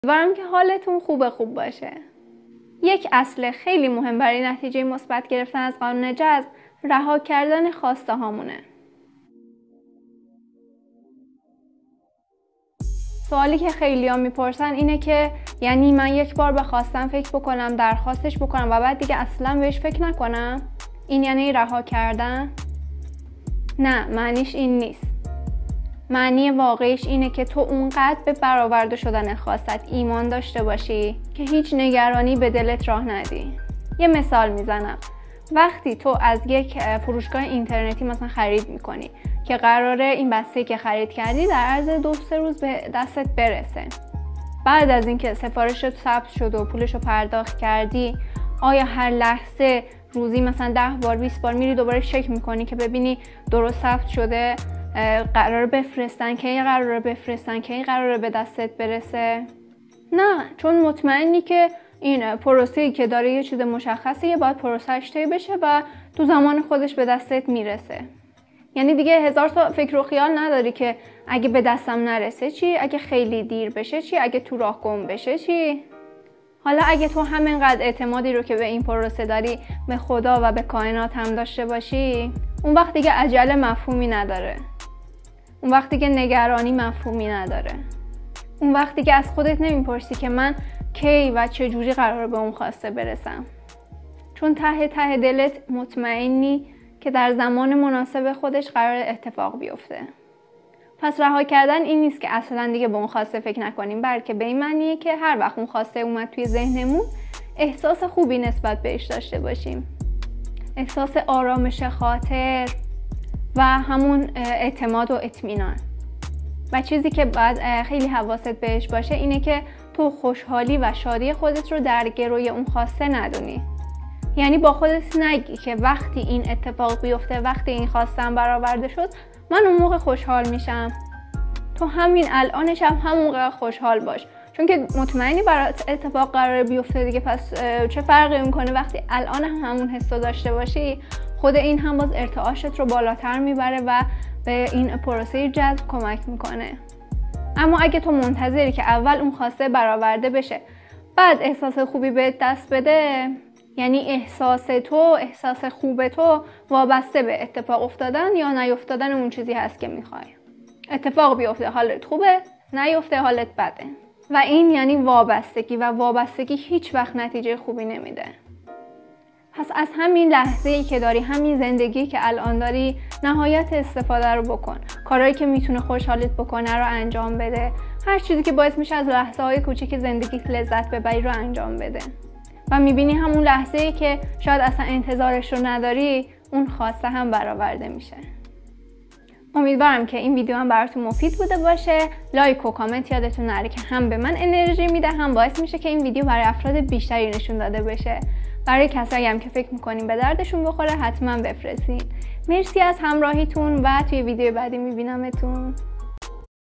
امیدوارم که حالتون خوب باشه. یک اصل خیلی مهم برای نتیجه مثبت گرفتن از قانون جذب رها کردن خواسته هامونه. سوالی که خیلی‌ها میپرسن اینه که یعنی من یک بار به خواستم فکر بکنم، درخواستش بکنم و بعد دیگه اصلا بهش فکر نکنم؟ این یعنی رها کردن؟ نه، معنیش این نیست. معنی واقعیش اینه که تو اونقدر به برآورده شدن خواستت ایمان داشته باشی که هیچ نگرانی به دلت راه ندی. یه مثال میزنم. وقتی تو از یک فروشگاه اینترنتی مثلا خرید میکنی که قراره این بسته که خرید کردی در عرض 2-3 روز به دستت برسه. بعد از اینکه سفارشت ثبت شد و پولشو پرداخت کردی، آیا هر لحظه روزی مثلا 10 بار 20 بار میری دوباره چک میکنی که ببینی درست ثبت شده، قراره بفرستن که قراره به دستت برسه؟ نه، چون مطمئنی که این پروسه‌ای که داره یه چیز مشخصیه، باید پروسه‌اش طی بشه و تو زمان خودش به دستت میرسه. یعنی دیگه 1000 تا فکر و خیال نداری که اگه به دستم نرسه چی؟ اگه خیلی دیر بشه چی؟ اگه تو راه گم بشه چی؟ حالا اگه تو همینقدر اعتمادی رو که به این پروسه داری به خدا و به کائنات هم داشته باشی، اون وقت دیگه عجله مفهومی نداره. اون وقت دیگه نگرانی مفهومی نداره. اون وقت دیگه از خودت نمیپرسی که من کی و چه جوری قراره به اون خواسته برسم. چون ته دلت مطمئنی که در زمان مناسب خودش قرار اتفاق بیفته. پس رها کردن این نیست که اصلا دیگه به اون خواسته فکر نکنیم، بلکه به این معنیه که هر وقت اون خواسته اومد توی ذهنمون احساس خوبی نسبت بهش داشته باشیم. احساس آرامش خاطر و همون اعتماد و اطمینان. و چیزی که باید خیلی حواست بهش باشه اینه که تو خوشحالی و شادی خودت رو در گروی اون خواسته ندونی. یعنی با خودت نگی که وقتی این اتفاق بیفته، وقتی این خواستم برآورده شد، من اون موقع خوشحال میشم. تو همین الانش هم همون موقع خوشحال باش، چون که مطمئنی برات اتفاق قراره بیفته دیگه. پس چه فرقی میکنه وقتی الان هم همون حسو داشته باشی؟ خود این هم باز ارتعاشت رو بالاتر میبره و به این پروسه جذب کمک میکنه. اما اگه تو منتظری که اول اون خواسته برآورده بشه بعد احساس خوبی بهت دست بده، یعنی احساس خوب تو وابسته به اتفاق افتادن یا نیفتادن اون چیزی هست که میخوای. اتفاق بیفته حالت خوبه، نیفته حالت بده. و این یعنی وابستگی، و وابستگی هیچ وقت نتیجه خوبی نمیده. پس از همین لحظه‌ای که داری، همین زندگی که الان داری، نهایت استفاده رو بکن. کارهایی که میتونه خوشحالت بکنه رو انجام بده. هر چیزی که باعث میشه از لحظه‌های کوچیک زندگیت لذت ببری رو انجام بده. و میبینی همون لحظه‌ای که شاید اصلا انتظارش رو نداری، اون خواسته هم برآورده میشه. امیدوارم که این ویدیو هم براتون مفید بوده باشه. لایک و کامنت یادتون نره که هم به من انرژی میده، هم باعث میشه که این ویدیو برای افراد بیشتری نشون داده بشه. برای کسایی هم که فکر میکنین به دردشون بخوره حتما بفرستین. مرسی از همراهیتون و توی ویدیو بعدی میبینمتون.